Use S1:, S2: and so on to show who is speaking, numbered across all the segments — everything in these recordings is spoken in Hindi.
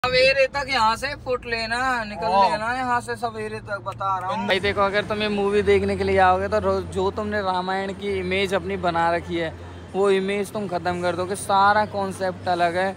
S1: सवेरे तक यहाँ से फुट लेना, निकल लेना यहाँ से सवेरे तक, बता रहा हूँ भाई। देखो अगर तुम ये मूवी देखने के लिए आओगे तो जो तुमने रामायण की इमेज अपनी बना रखी है वो इमेज तुम खत्म कर दोगे, सारा कॉन्सेप्ट अलग है।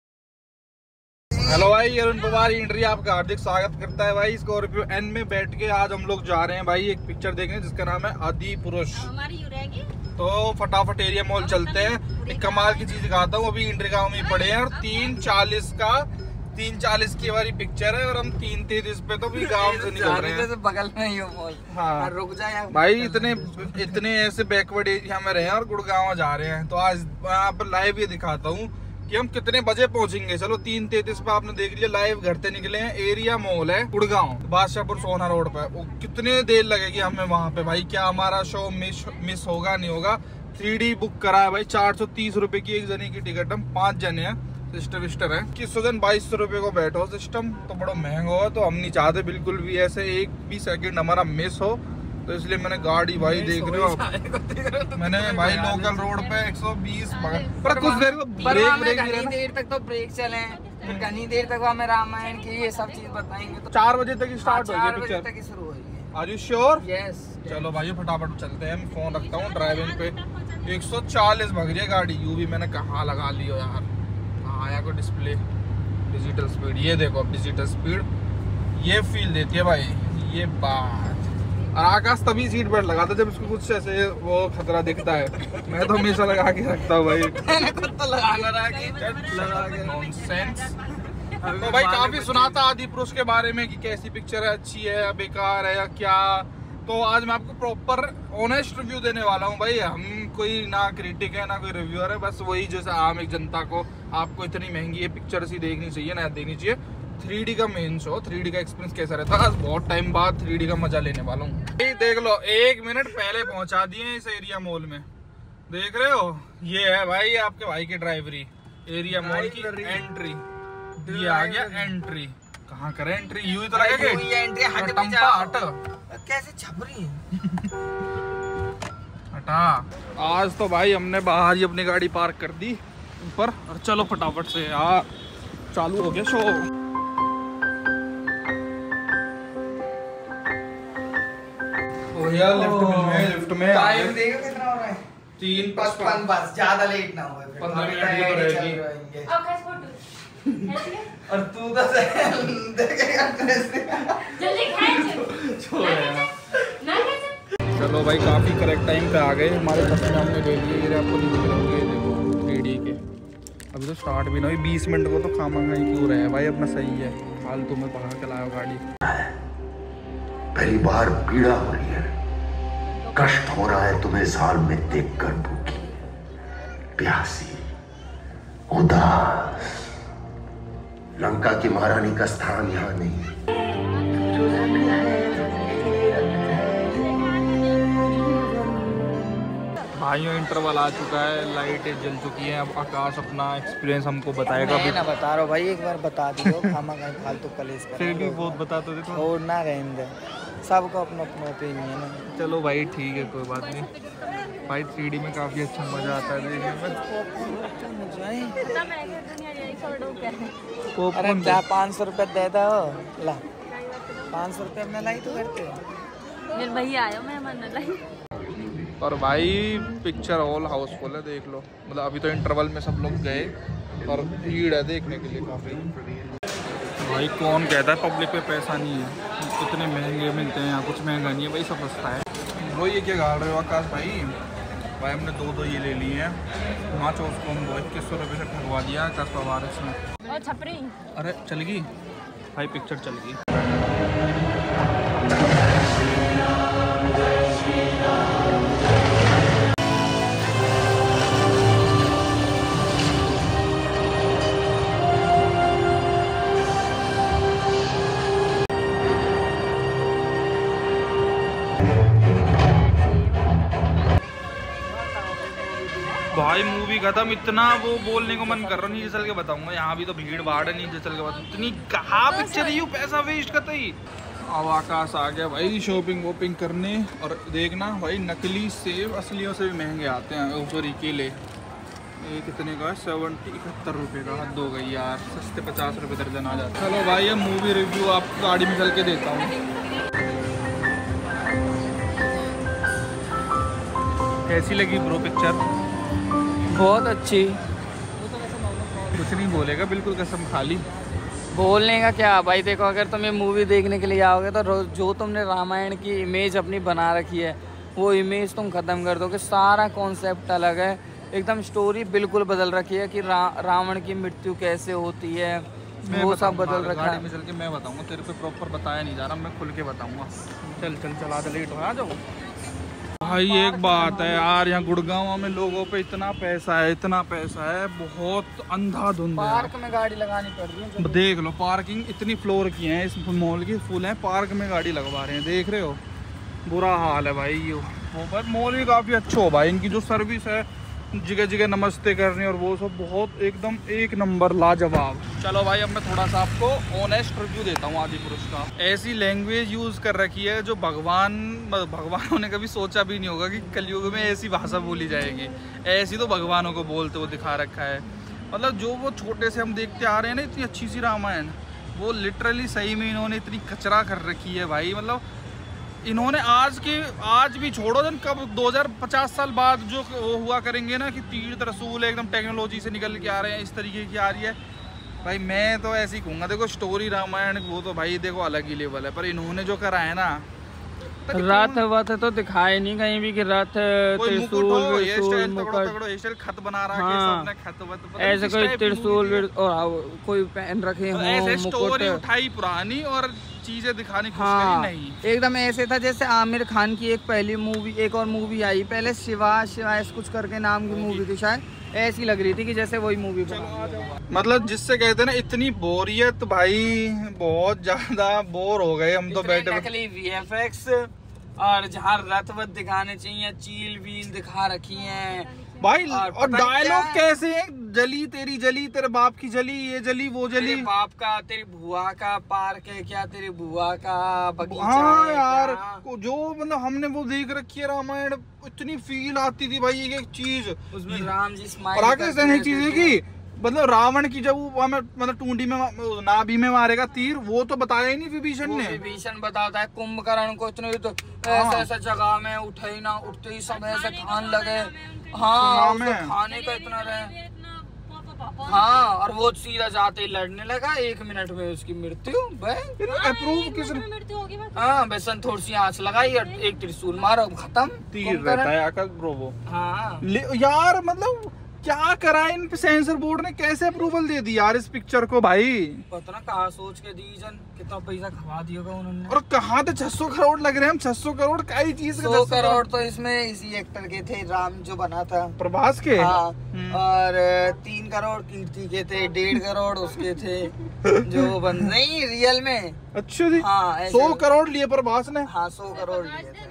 S2: हेलो भाई, अरुण पवार इंट्री आपका हार्दिक स्वागत करता है भाई। स्कॉर्पियो एन में बैठ के आज हम लोग जा रहे हैं भाई एक पिक्चर देखने जिसका नाम है आदि पुरुष। तो फटाफट एरिया मॉल चलते हैं। एक कमाल की चीज दिखाता हूँ, अभी इंट्री गाँव में पड़े हैं और 3:40 की हमारी पिक्चर है और हम 3:33 पे तो भी गाँव से निकल रहे हैं।
S1: बगल में ही मॉल। हाँ रुक जाए
S2: भाई, इतने ऐसे बैकवर्ड एरिया में रहे हैं और गुड़गांव जा रहे हैं। तो आज यहाँ पर लाइव ये दिखाता हूँ कि हम कितने बजे पहुंचेंगे। चलो 3:33 पे आपने देख लिया, लाइव घर से निकले हैं। एरिया मॉल है गुड़गांव, बादशाहपुर सोना रोड पे। कितने देर लगेगी हमें वहां पे भाई? क्या हमारा शो मिस होगा नहीं होगा? 3D बुक करा है भाई, 430 रुपए की एक जने की टिकट। हम 5 जने हैं, सिस्टर विस्टर है। 21 जन 2200 रुपए को बैठो। सिस्टम तो बड़ा महंगा हो, तो हम नहीं चाहते बिल्कुल भी ऐसे एक भी सेकंड हमारा मिस हो। तो इसलिए मैंने गाड़ी भाई देख रहे हो मैंने भाई लोकल रोड पे 120 पर कुछ देर
S1: देर तक तो ब्रेक चले, फिर घनी देर तक हमें रामायण की ये सब चीज बताएंगे। तो
S2: 4 बजे तक स्टार्ट होगी पिक्चर।
S1: 4 बजे तक शुरू होगी।
S2: Are you sure?
S1: यस।
S2: चलो भाई फटाफट चलते हैं। मैं फोन रखता हूँ ड्राइविंग पे। 140 भाग रही है गाड़ी। यू भी मैंने कहाँ लगा लियो यार। आया को डिस्प्ले डिजिटल स्पीड, ये देखो डिजिटल स्पीड, ये फील देती है भाई ये बात। और आकाश तभी सीट बेल्ट लगाता जब इसको कुछ ऐसे वो खतरा दिखता है। मैं तो हमेशा लगा के रखता हूँ भाई।
S1: मैंने खुद तो लगा के
S2: नॉनसेंस। तो भाई काफी सुनाता आदि पुरुष के बारे में कि कैसी पिक्चर है, अच्छी है या बेकार है या क्या। तो आज मैं आपको प्रॉपर ऑनेस्ट रिव्यू देने वाला हूँ भाई। हम कोई ना क्रिटिक है ना कोई रिव्यूअर है, बस वही जैसे आम एक जनता को आपको इतनी महंगी ये पिक्चर सी देखनी चाहिए ना देखनी चाहिए। 3D का मेन शो, 3D का एक्सपीरियंस कैसा रहता है, बहुत टाइम बाद 3D का मजा लेने वाला हूँ। देख लो 1 मिनट पहले पहुंचा दिए इस एरिया मॉल में, देख रहे हो? ये है भाई आपके भाई की ड्राइवरी। एरिया मॉल की एंट्री, ये आ गया एंट्री। कहाँ करे एंट्री? यूं ही तो लगेगा
S1: कैसे छप रही है।
S2: हटा। आज तो भाई हमने बाहर ही अपनी गाड़ी पार्क कर दी ऊपर और चलो फटाफट से यार चालू हो गया शो। यार लिफ्ट में
S1: टाइम देखो कितना हो रहा है?
S2: 3:55
S1: बस, ज्यादा लेट ना हो।
S2: 15 मिनट की तो रहेगी।
S1: और तू तो देखेगा
S2: चलो भाई काफी करेक्ट टाइम पे आ गए। हमारे बस में हमने ले लिए, ये आपको नहीं दिख रहे होंगे, देखो 3D के। अभी तो स्टार्ट भी ना हुई, 20 मिनट को तो खामा ही क्यों रहे भाई, अपना सही है। फालतू में बाहर चलाओ गाड़ी।
S3: पहली बार पीड़ा हो रही है, कष्ट हो रहा है तुम्हें साल में देखकर, भूखी प्यासी उदास। लंका की महारानी का स्थान यहाँ नहीं।
S2: भाइयों इंटरवल आ चुका है, लाइटें जल चुकी हैं। अब आकाश अपना एक्सपीरियंस हमको बताएगा।
S1: मैं ना बता रहा हूँ भाई, एक बार बता दियो खामा कहीं फालतू कलेश कर।
S2: फिर भी बहुत बताते थे तो
S1: और ना रहेंगे, सबको अपना अपना ओपिनियन है।
S2: चलो भाई ठीक है, कोई बात नहीं भाई। 3D में काफी अच्छा मजा आता है देखने में।
S1: अरे क्या 500 रुपये दे दो, ला 500 रुपये में लाई तो करते
S4: मेरे भैया आयो मैं मन लाई।
S2: और भाई पिक्चर ऑल हाउसफुल है, देख लो। मतलब अभी तो इंटरवल में सब लोग गए और भीड़ है देखने के लिए काफ़ी। भाई कौन कहता है पब्लिक पे पैसा नहीं है? कितने महंगे मिलते हैं यहाँ, कुछ महंगा नहीं है भाई, सब सस्ता है। वो ये क्या गाड़ रहे हो आकाश भाई? भाई हमने 2 ये ले लिए हैं। नाचो उसको हम 2100 रुपये से ठगवा दिया आकाश पवार इसमें।
S4: और छपरी
S2: अरे चल गई भाई, पिक्चर चल गई। भाई मूवी खत्म। इतना वो बोलने को मन कर रहा, नीचे चल के बताऊंगा। यहाँ भी तो भीड़ भाड़ है, नीचे चल के बताऊँ। इतनी कहाँ पिक्चर यू पैसा वेस्ट करता ही। अब आकाश आ गया भाई शॉपिंग वॉपिंग करने। और देखना भाई नकली सेब असलियों से भी महंगे आते हैं। सॉरी केले, ये कितने का है? 71 रुपये का। हद हो गई यार, सस्ते 50 रुपये दर्जन आ जाता है। चलो भाई, अब मूवी रिव्यू आपको गाड़ी में चल के देता हूँ। कैसी लगी ब्रो पिक्चर?
S1: बहुत अच्छी।
S2: कुछ नहीं बोलेगा, बिल्कुल कसम खाली।
S1: बोलने का क्या भाई, देखो अगर तुम ये मूवी देखने के लिए आओगे तो जो तुमने रामायण की इमेज अपनी बना रखी है वो इमेज तुम ख़त्म कर दोगे। सारा कॉन्सेप्ट अलग है, एकदम स्टोरी बिल्कुल बदल रखी है कि रावण की मृत्यु कैसे होती है, वो सब बदल रखा है।
S2: गाड़ी में चल के मैं बताऊंगा, तेरे पे प्रॉपर बताया नहीं जा रहा, मैं खुल के बताऊंगा। चल चल चला दे, लेट हो आ जाओ। भाई एक बात है यार, यहाँ गुड़गांव में लोगों पे इतना पैसा है, इतना पैसा है, बहुत अंधाधुंध है।
S1: पार्क में गाड़ी लगानी पड़ रही है।
S2: देख लो, पार्किंग इतनी फ्लोर की है इस मॉल की, फुल है, पार्क में गाड़ी लगवा रहे हैं, देख रहे हो, बुरा हाल है भाई। ये वो मॉल भी काफ़ी अच्छा हो भाई, इनकी जो सर्विस है, जगह जगह नमस्ते करने और वो सब बहुत एकदम एक नंबर लाजवाब। चलो भाई, अब मैं थोड़ा सा आपको ऑनेस्ट रिव्यू देता हूँ आदिपुरुष का। ऐसी लैंग्वेज यूज़ कर रखी है जो भगवानों ने कभी सोचा भी नहीं होगा कि कलयुग में ऐसी भाषा बोली जाएगी। ऐसी तो भगवानों को बोलते हुए दिखा रखा है। मतलब जो वो छोटे से हम देखते आ रहे हैं ना, इतनी अच्छी सी रामायण, वो लिटरली सही में इन्होंने इतनी कचरा कर रखी है भाई। मतलब इन्होंने आज भी छोड़ो, जन कब 2050 साल बाद जो हुआ करेंगे ना कि तीर रसूल एकदम टेक्नोलॉजी से निकल के आ रहे हैं, इस तरीके की आ रही है भाई। मैं तो ऐसे ही कहूँगा, देखो स्टोरी रामायण वो तो भाई देखो अलग ही लेवल है, पर इन्होंने जो करा है ना,
S1: रथ वथ तो दिखाए नहीं कहीं भी कि रथ त्रिशूल
S2: खत बना रहा है, सबने खत वत
S1: ऐसे कोई त्रिशूल और कोई पहन रखे हो,
S2: ऐसे स्टोरी उठाई पुरानी और चीजें दिखाने की कोशिश करी नहीं।
S1: एकदम ऐसे था जैसे आमिर खान की एक और मूवी आई पहले, शिवा कुछ करके नाम की मूवी थी शायद, ऐसी लग रही थी कि जैसे वही मूवी।
S2: मतलब जिससे कहते हैं ना, इतनी बोरियत भाई, बहुत ज्यादा बोर हो गए हम तो बैठे।
S1: VFX और जहाँ रथ वथ दिखाने चाहिए, चील वील दिखा रखी हैं
S2: भाई, और डायलॉग कैसे है, जली तेरी जली, तेरे बाप की जली, ये जली वो जली,
S1: तेरे बाप का, तेरी बुआ का पार्क है क्या, तेरी बुआ का बगीचा।
S2: हाँ यार, जो मतलब हमने वो देख रखी है रामायण, इतनी फील आती थी भाई। एक चीज
S1: उसमें राम जी स्माइल
S2: और चीज है कि मतलब रावण की जब वो मतलब टूंडी में नाभि में मारेगा तीर, वो तो बताया ही नहीं विभीषण ने।
S1: विभीषण बताता है कुंभकर्ण को इतने तो ऐसा जगह में उठे ही ना, उठते ही सब ऐसे ठान लगे। हाँ, खाने का इतना रहे। हाँ, और वो सीधा जाते ही लड़ने लगा, 1 मिनट में उसकी मृत्यु।
S2: अप्रूव किसने?
S1: हाँ, बेसन थोड़ी सी आंच लगाई और एक त्रिशूल मारो, खत्म,
S2: तीर रहता है आकाश ब्रो वो।
S1: हाँ
S2: यार, मतलब क्या करा इन सेंसर बोर्ड ने, कैसे अप्रूवल दे दी यार इस पिक्चर को भाई?
S1: पता ना कहाँ सोच के दी जन, कितना पैसा खवा दिया उन्होंने।
S2: और कहाँ तो 600 करोड़ लग रहे हैं हम, 600 करोड़ कई चीज का।
S1: 100 करोड़ तो इसमें इसी एक्टर के थे, राम जो बना था
S2: प्रभास के।
S1: हाँ, और 3 करोड़ कीर्ति के थे, 1.5 करोड़ उसके थे जो बन नहीं रियल में।
S2: अच्छा जी।
S1: हाँ,
S2: 100 करोड़ लिए प्रभास ने।
S1: हाँ, 100 करोड़ लिए थे।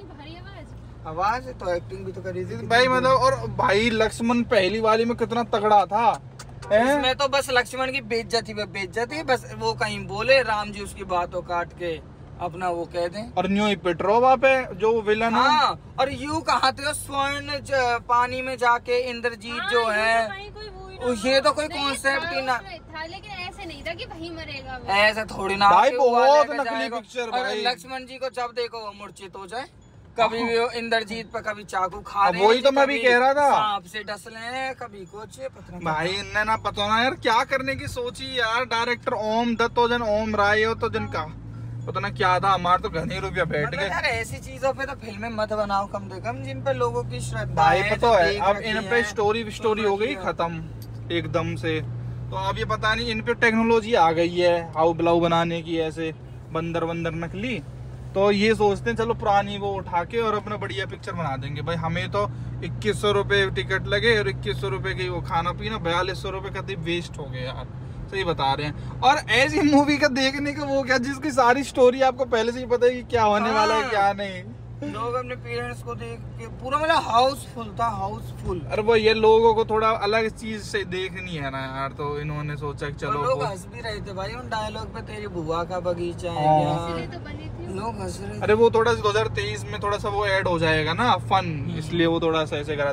S1: आवाज तो एक्टिंग भी तो करी थी
S2: भाई, मतलब और भाई लक्ष्मण पहली वाली में कितना तगड़ा था।
S1: इसमें तो बस लक्ष्मण की बेइज्जती बस, वो कहीं बोले राम जी उसकी बातों काट के अपना वो कह दें।
S2: और न्यू पेट्रोवा पे जो विलन है।
S1: हाँ, और यू कहा थे स्वर्ण पानी में जाके इंद्रजीत जो है, ये तो कोई कॉन्सेप्ट ही ना
S4: था, लेकिन ऐसे नहीं था कि वही मरेगा।
S1: ऐसा थोड़ी ना
S2: भाई, बहुत नकली पिक्चर भाई।
S1: लक्ष्मण जी को जब देखो वो मूर्छित हो जाए, कभी भी इंद्रजीत पर कभी चाकू खा रहे,
S2: वही तो मैं भी कह रहा था,
S1: सांप से डस ले, कभी कुछ
S2: भाई। इनने ना पता ना यार क्या करने की सोची यार। डायरेक्टर ओम दत्त हो जन, ओम राय हो तो जिनका पता ना क्या था, हमारे तो घने रुपया बैठ गए।
S1: यार ऐसी चीजों पे तो फिल्में मत बनाओ कम से कम, जिन पे लोगों की श्रद्धा
S2: भाई पता है। अब इन पे स्टोरी हो गई खत्म एकदम से। तो अब ये पता नहीं इन पे टेक्नोलॉजी आ गई है हाउ ब्लाउ बनाने की, ऐसे बंदर नकली। तो ये सोचते हैं चलो पुरानी वो उठा के और अपना बढ़िया पिक्चर बना देंगे। भाई हमें तो 2100 रुपये टिकट लगे और 2100 रुपये की वो खाना पीना, 4200 रुपये का वेस्ट हो गए यार, सही बता रहे हैं। और ऐसी मूवी का देखने का वो क्या, जिसकी सारी स्टोरी आपको पहले से ही पता है कि क्या होने वाला है क्या नहीं।
S1: लोग अपने पेरेंट्स को देख के पूरा मतलब हाउसफुल था, हाउसफुल।
S2: अरे वो ये लोगों को थोड़ा अलग चीज से देखनी है ना यार, तो इन्होंने सोचा कि चलो।
S1: लोग हंस भी रहे थे भाई उन डायलॉग पे, तेरी बुआ का बगीचा है क्या, लोग हंस रहे।
S2: अरे वो थोड़ा 2023 में थोड़ा सा वो ऐड हो जाएगा ना फन, इसलिए वो थोड़ा सा ऐसे करा था।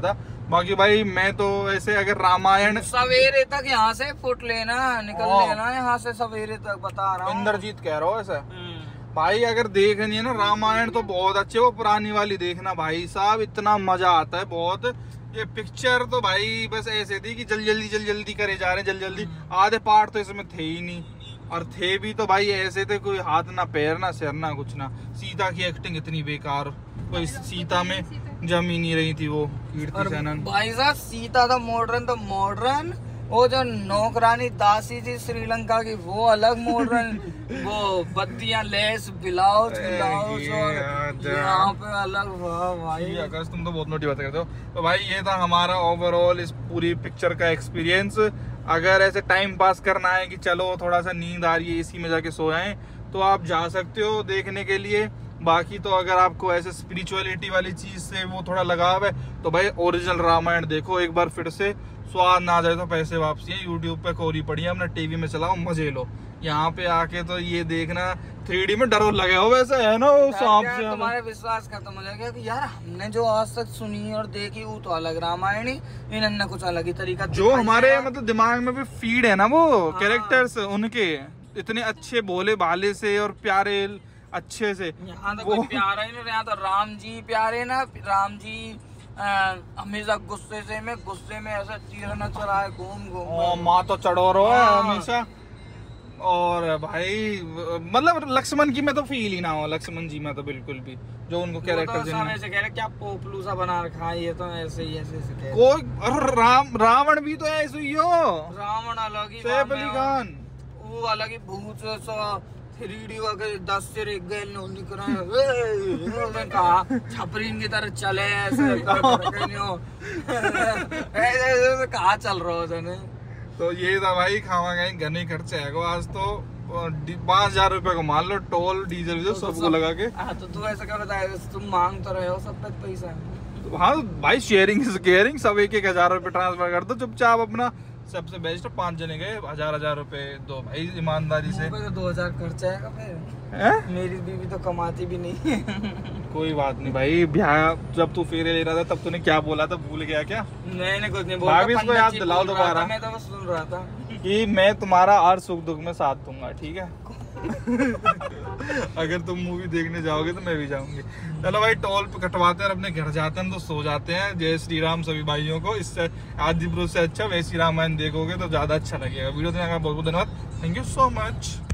S2: बाकी भाई मैं तो ऐसे अगर रामायण
S1: सवेरे तक यहाँ से फुट लेना, निकल लेना यहाँ से सवेरे तक, बता रहा हूँ।
S2: इंद्रजीत कह रहा हो ऐसा भाई, अगर देखनी है ना रामायण तो बहुत अच्छे, वो पुरानी वाली देखना भाई साहब, इतना मजा आता है बहुत। ये पिक्चर तो भाई बस ऐसे थी कि जल्दी करे जा रहे हैं जल्दी, आधे पार्ट तो इसमें थे ही नहीं, और थे भी तो भाई ऐसे थे, कोई हाथ ना पैर ना सिर ना कुछ ना। सीता की एक्टिंग इतनी बेकार, कोई सीता में जम ही नहीं रही थी वो कीर्ति सेनन।
S1: भाई साहब सीता तो मॉडर्न, वो जो नौकरानी दासी थी श्रीलंका की वो अलग मॉडर्न, वो बत्तियां लेस ब्लाउज और यहाँ पे अलग। भाई
S2: अगर तुम तो बहुत मोटी बात करते हो। तो भाई ये था हमारा ओवरऑल इस पूरी पिक्चर का एक्सपीरियंस। अगर ऐसे टाइम पास करना है कि चलो थोड़ा सा नींद आ रही है इसी में जाके सो जाएं, तो आप जा सकते हो देखने के लिए। बाकी तो अगर आपको ऐसे स्पिरिचुअलिटी वाली चीज से वो थोड़ा लगाव है तो भाई ओरिजिनल रामायण देखो एक बार फिर से, स्वाद ना आ जाए तो पैसे वापसी है। यूट्यूब पे कोरी पड़ी है, अपना टीवी में चलाओ मजे लो। यहाँ पे आके तो ये देखना 3D में डर लगे हो वैसे है ना, वो सांप से
S1: तुम्हारे विश्वास खत्म हो जाएगा कि यार हमने जो आज तक सुनी और देखी वो तो अलग रामायण ही, इन्होंने कुछ अलग ही तरीका
S2: जो हमारे मतलब दिमाग में भी फीड है ना वो कैरेक्टर्स उनके इतने अच्छे भोले भाले से और प्यारे अच्छे से।
S1: यहाँ तो कोई प्यारा ही नहीं, यहाँ तो राम जी प्यारे ना, राम जी हमेशा गुस्से में ऐसा तीर न चलाए घूम
S2: माँ तो चढ़ोरो है हमेशा। और भाई मतलब लक्ष्मण की मैं तो फील ही ना हो, लक्ष्मण जी में तो बिल्कुल भी जो उनको कैरेक्टर
S1: ऐसे कह रहे क्या पोपलू सा बना रखा है, ये तो ऐसे ही ऐसे
S2: कोई। और रावण भी तो ऐसे ही हो,
S1: रावण अलग ही,
S2: सैफ अली खान
S1: वो अलग ही भूत 3D का 10 से एक गए निकल कहा छपरीन की तरह चले ऐसे कहा चल रहा हो।
S2: तो ये था भाई खावा गए घने खर्चे है आज तो 5,000 रुपए को मान लो, टोल डीजल सबको लगा के।
S1: तो तू ऐसा क्या बताया, तुम मांग तो रहे हो सब तक पैसा।
S2: हाँ भाई शेयरिंग इज केयरिंग, सब 1,000 रुपए ट्रांसफर कर दो चुपचाप अपना। सबसे बेस्ट 5 जने गए 1,000 रुपए दो भाई ईमानदारी से।
S1: 2,000 खर्चा आएगा फिर। मेरी बीवी तो कमाती भी नहीं है।
S2: कोई बात नहीं भाई, ब्याह जब तू फेरे ले रहा था तब तूने क्या बोला था, भूल गया क्या?
S1: मैंने कुछ नहीं बोला,
S2: इसको याद दिलाओ दोबारा।
S1: मैं तो बस सुन रहा था
S2: कि मैं तुम्हारा हर सुख दुख में साथ दूंगा, ठीक है? अगर तुम मूवी देखने जाओगे तो मैं भी जाऊंगी। चलो भाई टोल पे कटवाते हैं और अपने घर जाते हैं, तो सो जाते हैं। जय श्री राम सभी भाइयों को। इससे आदि पुरुष से अच्छा वैसी रामायण देखोगे तो ज्यादा अच्छा लगेगा। वीडियो देखने का बहुत बहुत धन्यवाद। Thank you so much.